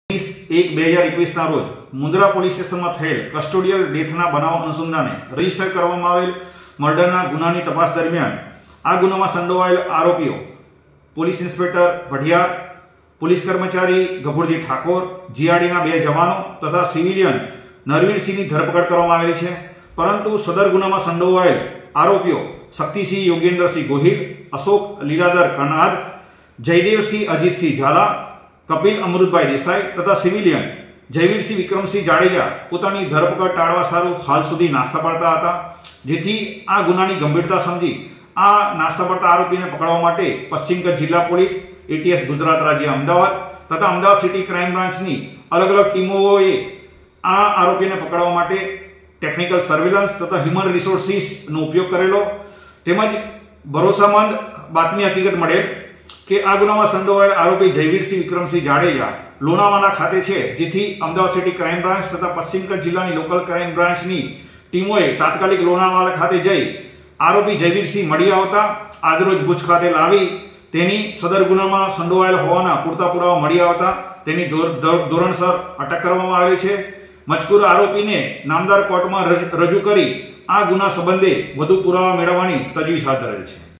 20/1/2021 રોજ મુન્દ્રા પોલીસ સ્ટેશનમાં થયેલ કસ્ટોડિયલ ડેથના બનાવ અનુસંધાને રજીસ્ટર કરવામાં આવેલ મર્ડરના ગુનાની તપાસ દરમિયાન આ ગુનામાં સંડોવાયેલ આરોપીઓ પોલીસ ઇન્સ્પેક્ટર ભઢિયાર, પોલીસ કર્મચારી ગફુરજી ઠાકોર, જીઆરડીના 2 જવાનો તથા સિવિલિયન નરવીરસિંહની ધરપકડ કરવામાં આવેલી છે। પરંતુ સદર ગુનામાં સંડોવાયેલ આરોપીઓ શક્તિસિંહ યોગેન્દ્રસિંહ ગોહિલ, અશોક લીલાધર કનાદ, જયદેવસિંહ અજીતસિંહ ઝાલા, કપિલ અમૃતભાઈ દેસાઈ તથા સિવિલિયન જયવીરસિંહ વિક્રમસિંહ જાડેજા પોતાની ધરપકડ ટાળવા સારું હાલ સુધી નાસ્તા પાડતા હતા, જેથી આ ગુનાની ગંભીરતા સમજી આ નાસ્તા પાડતા આરોપીને પકડવા માટે પશ્ચિમ કચ્છ જિલ્લા પોલીસ, એટીએસ ગુજરાત રાજ્ય અમદાવાદ તથા અમદાવાદ સિટી ક્રાઇમ બ્રાન્ચની અલગ અલગ ટીમોએ આ આરોપીને પકડવા માટે ટેકનિકલ સર્વેલન્સ તથા હ્યુમન રિસોર્સિસનો ઉપયોગ કરેલો, તેમજ ભરોસામંદ બાતમી હકીકત મળેલ કે આ ગુનામાં સંડોવાયેલ આરોપી જયવીરસિંહ વિક્રમસિંહ જાડેજા લોનાવાલા ખાતે છે, જેથી અમદાવાદ સિટી ક્રાઇમ બ્રાન્ચ તથા પશ્ચિમ કચ્છ જિલ્લાની લોકલ ક્રાઇમ બ્રાન્ચની ટીમોએ તાત્કાલિક લોનાવાલા ખાતે જઈ આરોપી જયવીરસિંહ મળી આવતા આજરોજ ભુજ ખાતે લાવી તેની સદર ગુનામાં સંડોવાયેલ હોવાના પૂરતા પુરાવા મળી આવતા તેની ધોરણસર અટક કરવામાં આવી છે। મજકૂર આરોપીને નામદાર કોર્ટમાં રજૂ કરી આ ગુના સંબંધે વધુ પુરાવા મેળવવાની તજવીજ હાથ ધરેલ છે।